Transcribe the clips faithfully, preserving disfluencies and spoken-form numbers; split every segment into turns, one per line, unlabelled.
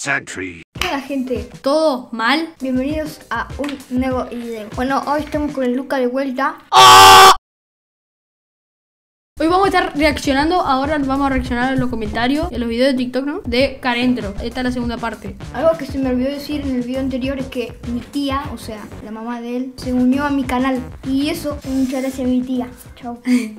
Sentry.
Hola gente,
¿Todo mal?
bienvenidos a un nuevo video. Bueno, hoy estamos con el Luca de vuelta.
Hoy vamos a estar reaccionando, ahora vamos a reaccionar a los comentarios, en los videos de TikTok, ¿no? De Carentro. Esta es la segunda parte.
Algo que se me olvidó decir en el video anterior es que mi tía, o sea, la mamá de él, se unió a mi canal. Y eso, muchas gracias a mi tía. Chao.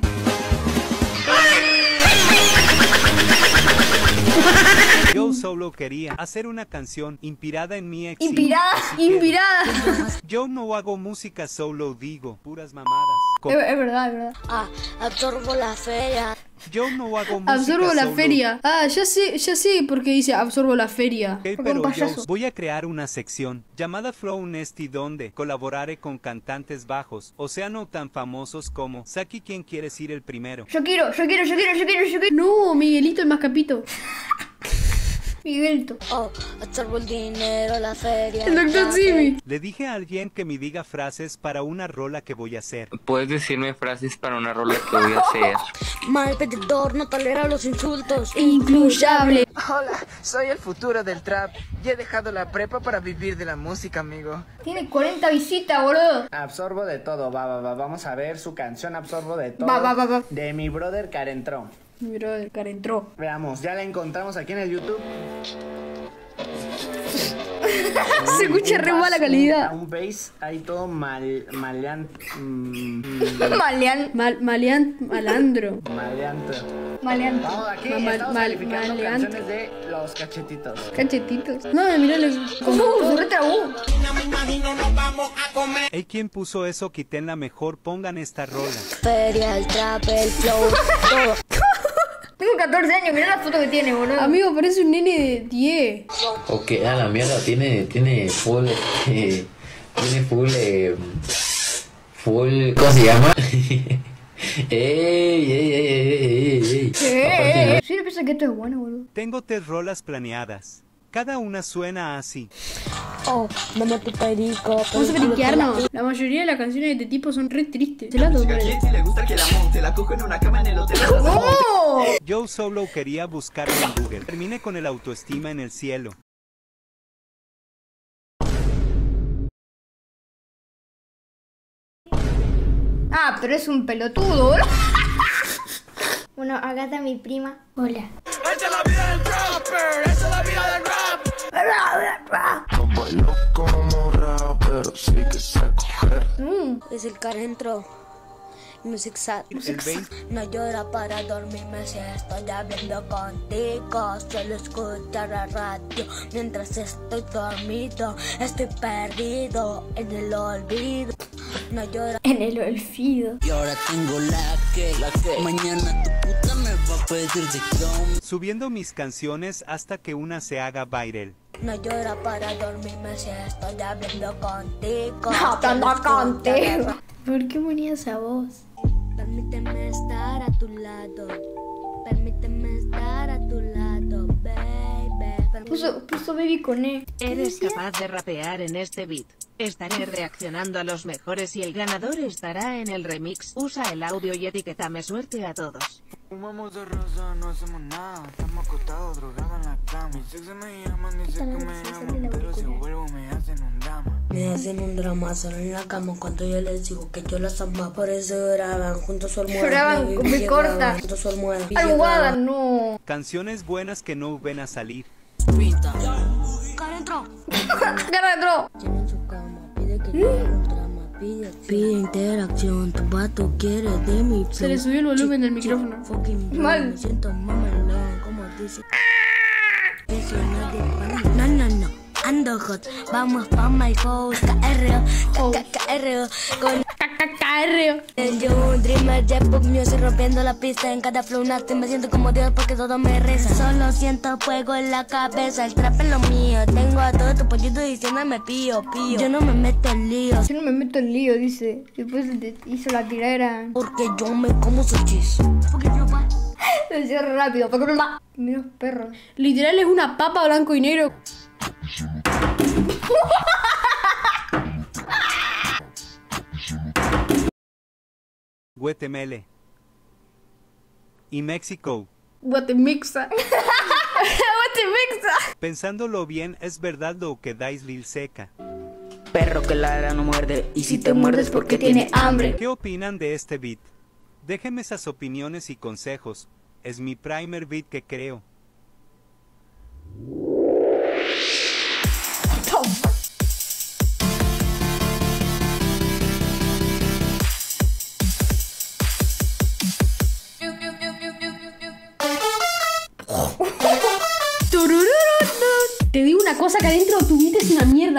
Yo solo quería hacer una canción inspirada en mi ex.
Inspirada,
Inspirada.
Yo no hago música, solo digo puras mamadas. Co-
Es, es verdad, es verdad.
Ah, absorbo la feria.
Yo no hago música,
Absorbo la
solo-
feria. Ah, ya sé, ya sé por qué dice absorbo la feria.
Ok,
Porque un
pero yo
payaso.
voy a crear una sección llamada Flow Nesty donde colaboraré con cantantes bajos, o sea, no tan famosos como Saki. ¿Quién quiere ser el primero?
Yo quiero, yo quiero, yo quiero, yo quiero, yo quiero.
No, Miguelito el Mascapito.
Miguelito.
Oh, absorbo el dinero, la feria.
El doctor
la
Simi.
Le dije a alguien que me diga frases para una rola que voy a hacer.
¿Puedes decirme frases para una rola que voy a hacer?
Mal pedidor, no tolera los insultos.
Incluyable.
Hola, soy el futuro del trap y he dejado la prepa para vivir de la música, amigo.
Tiene cuarenta visitas, boludo.
Absorbo de todo, va, va, va. Vamos a ver su canción Absorbo de todo.
Va, va, va, va.
De mi brother Carentro.
Mira, el Carentro.
Veamos, ya la encontramos aquí en el YouTube.
Se escucha re mala calidad.
Un bass ahí todo mal, maleante. Mm,
Malean.
Mal, malean, malandro.
maleante.
Malean.
Vamos, aquí
Ma- mal-
estamos
mal-
calificando
maleante.
canciones de Los Cachetitos.
Cachetitos. No, mírale.
Uh, se retrabó.
Hey, ¿quién puso eso? Quítenla mejor, pongan esta rola.
Feria, el trap, el flow, todo.
Tengo catorce años, mirá la foto que tiene, boludo.
Amigo, parece un nene de diez.
Ok, a la mierda, tiene, tiene full, eh, tiene full, eh, full, ¿cómo se llama? ey, ey, ey, ey, ey, ey.
Eh, sí, piensa que esto es bueno, boludo.
Tengo tres rolas planeadas. Cada una suena así.
Oh, dame tu perico.
Vamos a periquearnos. La mayoría de las canciones de este tipo son re tristes. Se la tocan.
¡No!
Yo solo quería buscar en Google. Terminé con el autoestima en el cielo.
Ah, pero es un pelotudo, boludo. Bueno, acá está mi prima. Hola. Mm.
Es el Carentro. Music sad.
El veinte.
No llora para dormirme si estoy hablando contigo. Solo escuchar la radio mientras estoy dormido. Estoy perdido en el olvido. No llora.
En el olvido.
Y ahora tengo la que, la que mañana tu puta me va a pedir de chrome.
Subiendo mis canciones hasta que una se haga viral.
No llora para dormirme si estoy hablando contigo.
Hablando
Solo escuchar
contigo.
la ra-
¿Por qué ponía esa voz?
Permíteme estar a tu lado. Permíteme estar a tu lado, baby.
Puso, puso baby con E.
Eres capaz de rapear en este beat. Estaré reaccionando a los mejores y el ganador estará en el remix. Usa el audio y etiquetame. Suerte a todos.
Fumamos de rosa, no hacemos nada. Estamos acostados, drogados en la cama. Mis exes me llaman, dicen que me llaman, pero si vuelvo me hacen un drama.
Me hacen un drama solo en la cama cuando yo les digo que yo las amo. Por eso lloraban junto a su almohada.
Lloraban
baby,
con mi
lloraban
corta.
junto a su almohada. Y
Almohada,
lloraban.
no.
Canciones buenas que no ven a salir.
Pinta.
Carentro.
Carentro.
Tiene en su cama, pide que yo haga un drama, pide, pide interacción, tu vato quiere de mi flow.
Se le subió el volumen del micrófono.
Fucking blue,
Mal.
me siento mamelón, como dice. Eso no te para. No, no, no, ando hot, vamos pa' my house, K R O, K K R O, con
Carreo.
yo un dreamer, Jet Book Music, rompiendo la pista en cada flow, nace, me siento como Dios porque todo me reza. Solo siento fuego en la cabeza, el trap es lo mío, tengo a todo tu pollito diciéndome pío, pío. Yo no me meto en líos,
Yo no me meto en lío, dice. Después de- hizo la tiradera.
porque yo me como su chis. Porque yo pa.
Lo decía rápido. Porque no va. Mira los perros.
Literal es una papa blanco y negro.
Guatemala. Y México.
Guatemixa. te vexa!
Pensándolo bien, es verdad lo que dais Lil Seca.
Perro que ladra no muerde, y si
te muerdes porque tiene hambre.
¿Qué opinan de este beat? Déjenme esas opiniones y consejos. Es mi primer beat que creo.
Te digo una cosa, que adentro tu beat es una mierda.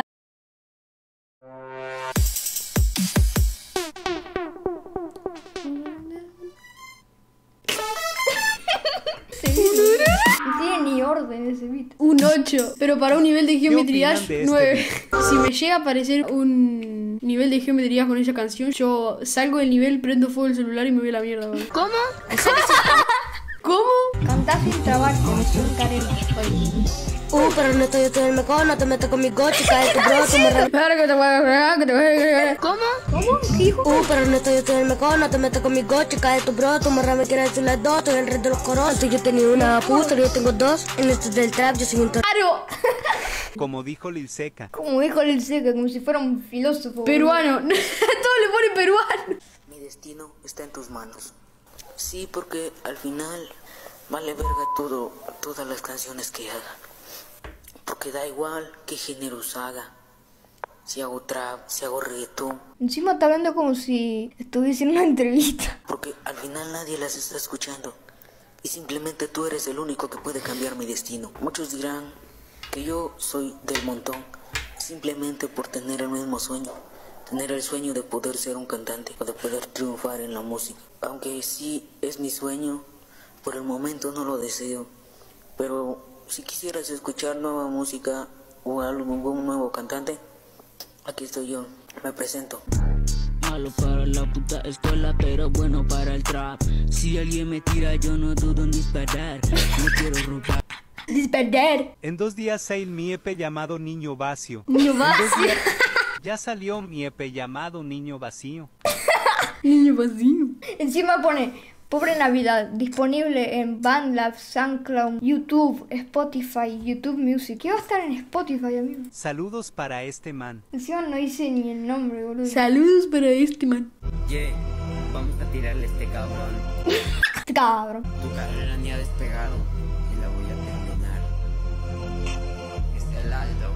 No tiene ni orden ese beat.
Un ocho, pero para un nivel de Geometry Dash,
opinan de
nueve.
este
Si me llega a aparecer un nivel de Geometry Dash con esa canción, yo salgo del nivel, prendo fuego el celular y me voy a la mierda, bro.
¿Cómo?
¿Cómo?
Cantás sin trabajo, es un carero.
Uh, pero no estoy, yo estoy en el mecón, no te metas con mi coche, cae tu bro, tú me re...
¿Cómo? ¿Cómo? ¿Qué dijo?
Uh, pero no estoy, yo estoy en el mecón, no te metas con mi coche, cae tu bro, tú me re me quieres decir las dos, estoy el rey de los coros. Antes yo tenía una puta, yo tengo dos, en este del trap yo soy un tor...
¡Claro!
Como dijo Lil Seca.
Como dijo Lil Seca, como si fuera un filósofo.
Peruano. Todo le pone peruano.
Mi destino está en tus manos. Sí, porque al final vale verga todo, todas las canciones que haga. Porque da igual qué géneros haga. Si hago trap, si hago reggaetón.
Encima está hablando como si estuviese en una entrevista.
Porque al final nadie las está escuchando. Y simplemente tú eres el único que puede cambiar mi destino. Muchos dirán que yo soy del montón. Simplemente por tener el mismo sueño. Tener el sueño de poder ser un cantante o de poder triunfar en la música. Aunque sí es mi sueño, por el momento no lo deseo. Pero si quisieras escuchar nueva música o algún nuevo cantante, aquí estoy yo, me presento. Malo para la puta escuela, pero bueno para el trap. Si alguien me tira, yo no dudo en disparar. No quiero robar.
Disparar.
En dos días sale mi E P llamado Niño Vacío.
Niño
En dos
vacío.
días ya salió mi E P llamado Niño Vacío.
Niño vacío.
Encima pone Pobre Navidad, disponible en BandLab, SoundCloud, YouTube, Spotify, YouTube Music. ¿Qué va a estar en Spotify, amigo?
Saludos para este man.
Encima no dice ni el nombre, boludo.
Saludos para este man.
Yeah, vamos a tirarle a este cabrón.
Este cabrón.
Tu carrera ni ha despegado y la voy a terminar. Es el Aldo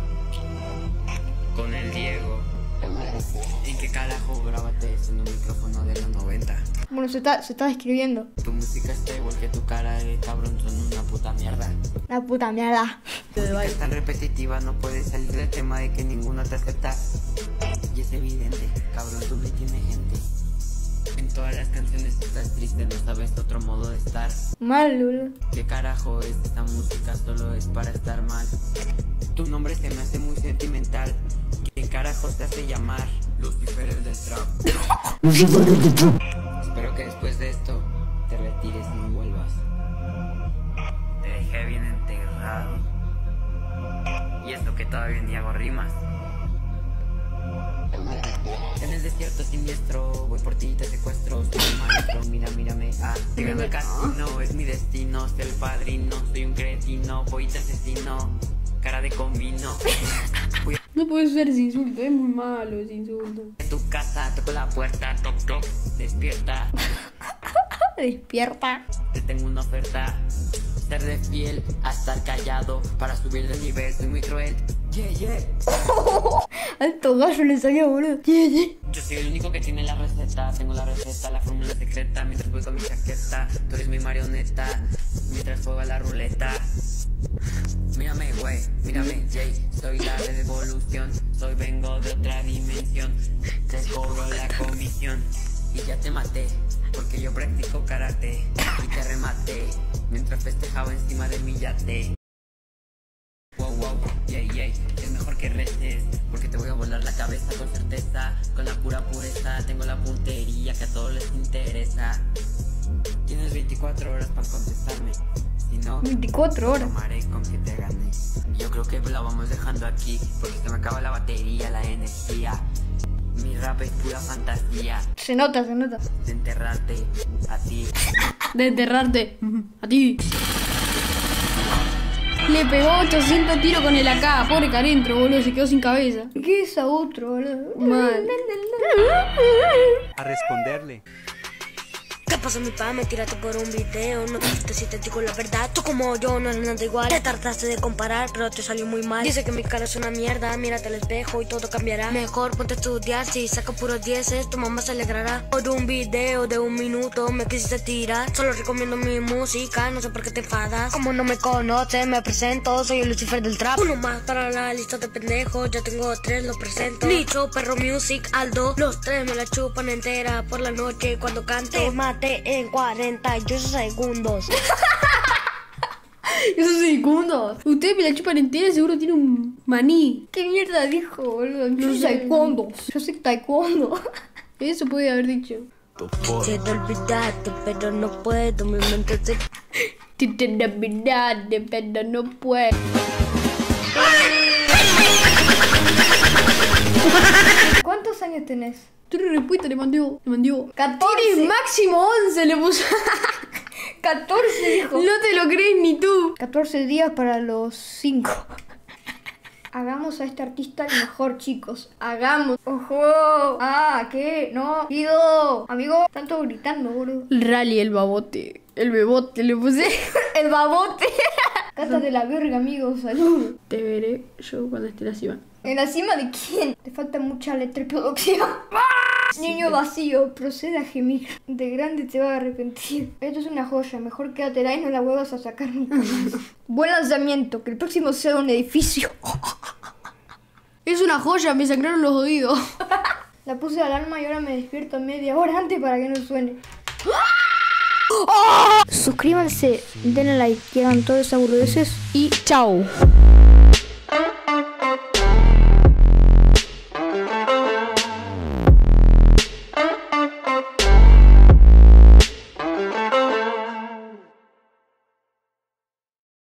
con el Diego. ¿En qué carajo grábate eso en un micrófono de los noventa?
Bueno, se está, se está describiendo.
Tu música está igual que tu cara, eh, cabrón, son una puta mierda.
La puta mierda.
Tu música es tan repetitiva, no puedes salir del tema de que ninguno te acepta. Y es evidente, cabrón, tú no tienes gente. En todas las canciones estás triste, no sabes otro modo de estar.
Mal, boludo.
¿Qué carajo es esta música? Solo es para estar mal. Tu nombre se me hace muy sentimental. ¿Quién carajo te hace llamar? Lucifer el del trap. Espero que después de esto te retires y no vuelvas. Te dejé bien enterrado. Y esto que todavía ni hago rimas. En el desierto siniestro, voy por ti, te secuestro. Soy un maestro, mira, mírame. Ah, llegando al casino, es mi destino. Soy el padrino, soy un cretino. Voy te asesino, cara de comino. Voy
No puedes usar ese insulto, es muy malo ese insulto.
a tu casa, toco la puerta, toc toc, despierta.
Despierta.
Te tengo una oferta. Ser de fiel a estar callado. Para subir de nivel, soy muy cruel. Yeah, yeah.
Alto gallo le salió, boludo. Yeah, yeah.
Yo soy el único que tiene la receta. Tengo la receta, la fórmula secreta. Mientras voy con mi chaqueta, tú eres mi marioneta. Mientras juego a la ruleta. Mírame, güey, mírame, Jay. Soy la revolución. Soy vengo de otra dimensión. Te cobro la comisión. Y ya te maté, porque yo practico karate. Y te rematé, mientras festejaba encima de mi yate. Wow, wow, yeah, yeah. Es mejor que reces, porque te voy a volar la cabeza con certeza. Con la pura pureza, tengo la puntería que a todos les interesa. Tienes veinticuatro horas para contestarme. Si no,
veinticuatro horas.
Tomaré con que te gané. Yo creo que la vamos dejando aquí, porque se me acaba la batería, la energía. Mi rap es pura fantasía.
Se nota, se nota.
De enterrarte a ti.
De enterrarte a ti. Le pegó ochocientos tiros con el A K. Pobre Carentro, boludo. Se quedó sin cabeza.
¿Qué es a otro, boludo?
Mal.
A responderle.
¿Qué pasa, mi pa? Me tiraste por un video. No te si te digo la verdad. Tú como yo no eres nada igual. Te trataste de comparar, pero te salió muy mal. Dice que mi cara es una mierda. Mírate al espejo y todo cambiará. Mejor ponte a estudiar. Si saca puros dieces, tu mamá se alegrará. Por un video de un minuto me quisiste tirar. Solo recomiendo mi música. No sé por qué te enfadas. Como no me conoces, me presento. Soy el Lucifer del trap. Uno más para la lista de pendejos. Ya tengo tres, lo presento. Licho, Perro Music, Aldo. Los tres me la chupan entera por la noche cuando canto. Te maté en cuarenta y ocho segundos.
Esos segundos. Ustedes me la chupan entera, seguro tiene un maní.
¿Qué mierda dijo, boludo? Yo
No
soy
sé.
taekwondo. Yo soy taekwondo.
Eso puede haber dicho.
Quisiera olvidarte, pero no puedo. Mi mente se...
Te te olvidaste, pero no puedo.
¿Cuántos años tenés?
Tres respuestas le mandó. Le mandó.
catorce.
Tienes máximo once le puso.
catorce, dijo.
No te lo crees ni tú.
catorce días para los cinco. Hagamos a este artista el mejor, chicos. Hagamos. ¡Ojo! Ah, ¿qué? No. Pido. Amigo, tanto gritando, boludo.
El rally, el babote. El bebote le puse.
El babote. Cata de la verga, amigo. Salud.
Te veré yo cuando esté en la cima.
¿En la cima de quién? Te falta mucha letra y producción. Niño vacío, procede a gemir. De grande te vas a arrepentir. Esto es una joya, mejor quédate ahí y no la vuelvas a sacar nunca más. Buen lanzamiento, que el próximo sea un edificio.
Es una joya, me sangraron los oídos.
La puse al alarma y ahora me despierto media hora antes para que no suene. Suscríbanse, denle like, que hagan todas esas boludeces y chao.